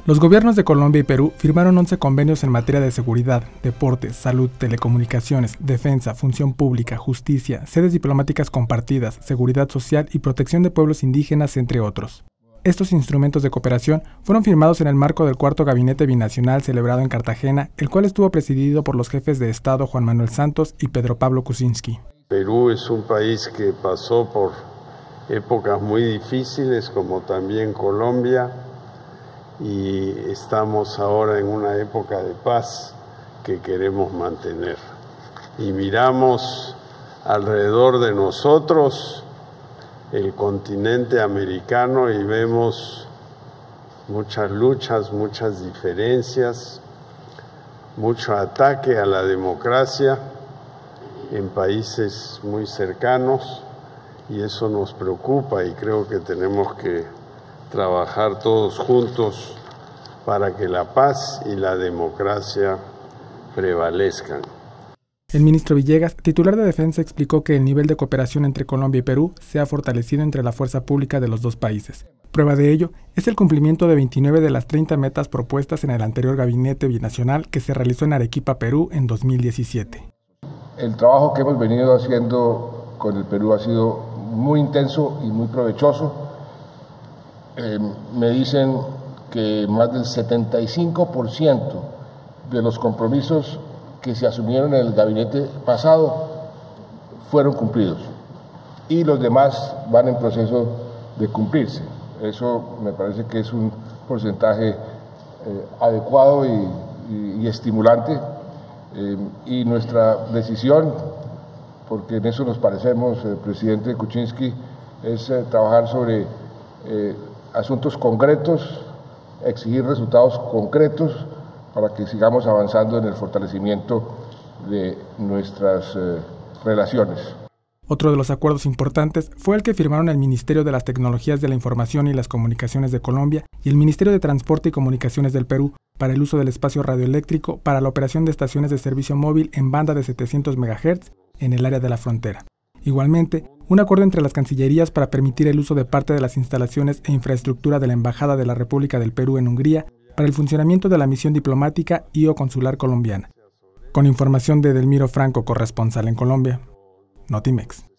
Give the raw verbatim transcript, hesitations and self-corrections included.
Los gobiernos de Colombia y Perú firmaron once convenios en materia de seguridad, deportes, salud, telecomunicaciones, defensa, función pública, justicia, sedes diplomáticas compartidas, seguridad social y protección de pueblos indígenas, entre otros. Estos instrumentos de cooperación fueron firmados en el marco del cuarto Gabinete Binacional celebrado en Cartagena, el cual estuvo presidido por los jefes de Estado Juan Manuel Santos y Pedro Pablo Kuczynski. Perú es un país que pasó por épocas muy difíciles, como también Colombia, y estamos ahora en una época de paz que queremos mantener. Y miramos alrededor de nosotros el continente americano y vemos muchas luchas, muchas diferencias, mucho ataque a la democracia en países muy cercanos, y eso nos preocupa y creo que tenemos que trabajar todos juntos para que la paz y la democracia prevalezcan. El ministro Villegas, titular de Defensa, explicó que el nivel de cooperación entre Colombia y Perú se ha fortalecido entre la fuerza pública de los dos países. Prueba de ello es el cumplimiento de veintinueve de las treinta metas propuestas en el anterior Gabinete Binacional que se realizó en Arequipa, Perú, en dos mil diecisiete. El trabajo que hemos venido haciendo con el Perú ha sido muy intenso y muy provechoso. Eh, me dicen que más del setenta y cinco por ciento de los compromisos que se asumieron en el gabinete pasado fueron cumplidos y los demás van en proceso de cumplirse. Eso me parece que es un porcentaje eh, adecuado y, y, y estimulante, eh, y nuestra decisión, porque en eso nos parecemos, el presidente Kuczynski, es eh, trabajar sobre eh, asuntos concretos, exigir resultados concretos para que sigamos avanzando en el fortalecimiento de nuestras eh, relaciones. Otro de los acuerdos importantes fue el que firmaron el Ministerio de las Tecnologías de la Información y las Comunicaciones de Colombia y el Ministerio de Transporte y Comunicaciones del Perú para el uso del espacio radioeléctrico para la operación de estaciones de servicio móvil en banda de setecientos megahertz en el área de la frontera. Igualmente, un acuerdo entre las cancillerías para permitir el uso de parte de las instalaciones e infraestructura de la Embajada de la República del Perú en Hungría para el funcionamiento de la misión diplomática y o consular colombiana. Con información de Edelmiro Franco, corresponsal en Colombia, Notimex.